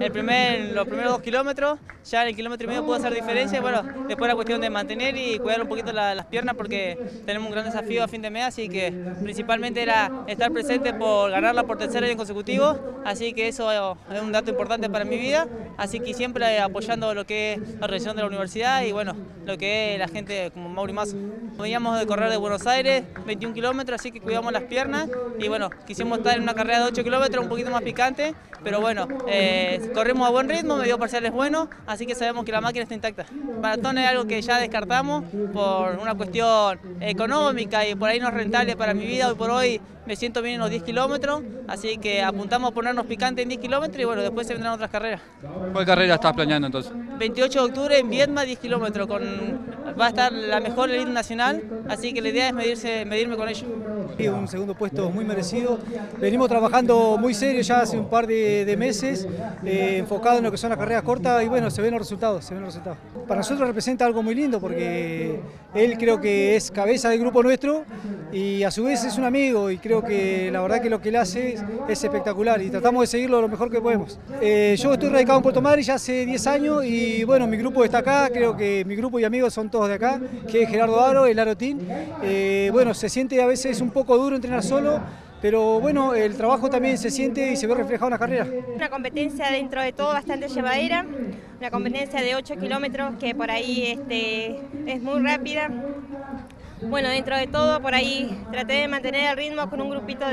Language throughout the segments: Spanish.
los primeros 2 kilómetros, ya en el kilómetro y medio pudo hacer diferencia y bueno, después la cuestión de mantener y cuidar un poquito las piernas porque tenemos un gran desafío a fin de mes, así que principalmente era estar presente por ganarla por tercer año consecutivo, así que eso es un dato importante para mi vida, así que siempre apoyando lo que es la organización de la universidad y bueno, lo que es la gente como Mauri Mazo. Veníamos de correr de Buenos Aires, 21 kilómetros, así que cuidamos las piernas y bueno, quisimos estar en una carrera de 8 kilómetros un poquito más picante, pero bueno, corrimos a buen ritmo, me dio parciales buenos, así que sabemos que la máquina está intacta. Maratón es algo que ya descartamos por una cuestión económica y por ahí no es rentable para mi vida. Hoy por hoy me siento bien en los 10 kilómetros, así que apuntamos a ponernos picante en 10 kilómetros y bueno, después se vendrán otras carreras. ¿Cuál carrera estás planeando entonces? 28 de octubre en Viedma, 10 kilómetros, va a estar la mejor elite nacional, así que la idea es medirme con ellos. Un segundo puesto muy merecido. Venimos trabajando muy serio ya hace un par de meses, enfocado en lo que son las carreras cortas y bueno, se ven los resultados, Para nosotros representa algo muy lindo porque él creo que es cabeza del grupo nuestro y a su vez es un amigo y creo que la verdad que lo que él hace es espectacular y tratamos de seguirlo lo mejor que podemos. Yo estoy radicado en Puerto Madryn ya hace 10 años y bueno, mi grupo está acá, creo que mi grupo y amigos son todos de acá, que es Gerardo Aro, el Aro Team. Bueno, se siente a veces un poco duro entrenar solo, pero bueno, el trabajo también se siente y se ve reflejado en la carrera. Una competencia dentro de todo bastante llevadera, una competencia de 8 kilómetros que por ahí es muy rápida. Bueno, dentro de todo por ahí traté de mantener el ritmo con un grupito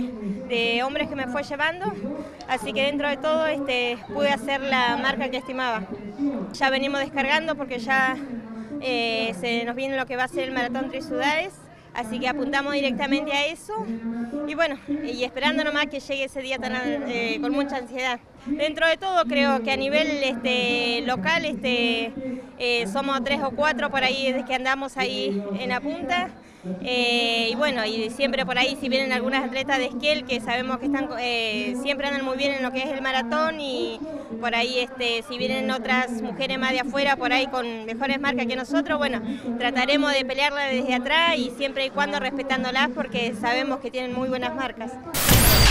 de hombres que me fue llevando, así que dentro de todo pude hacer la marca que estimaba. Ya venimos descargando porque ya se nos viene lo que va a ser el Maratón Tres Ciudades, así que apuntamos directamente a eso y bueno, y esperando nomás que llegue ese día con mucha ansiedad. Dentro de todo creo que a nivel local somos 3 o 4 por ahí desde que andamos ahí en la punta. Y bueno, y siempre por ahí si vienen algunas atletas de esquel que sabemos que están siempre andan muy bien en lo que es el maratón y por ahí si vienen otras mujeres más de afuera por ahí con mejores marcas que nosotros, bueno, trataremos de pelearla desde atrás y siempre y cuando respetándolas porque sabemos que tienen muy buenas marcas.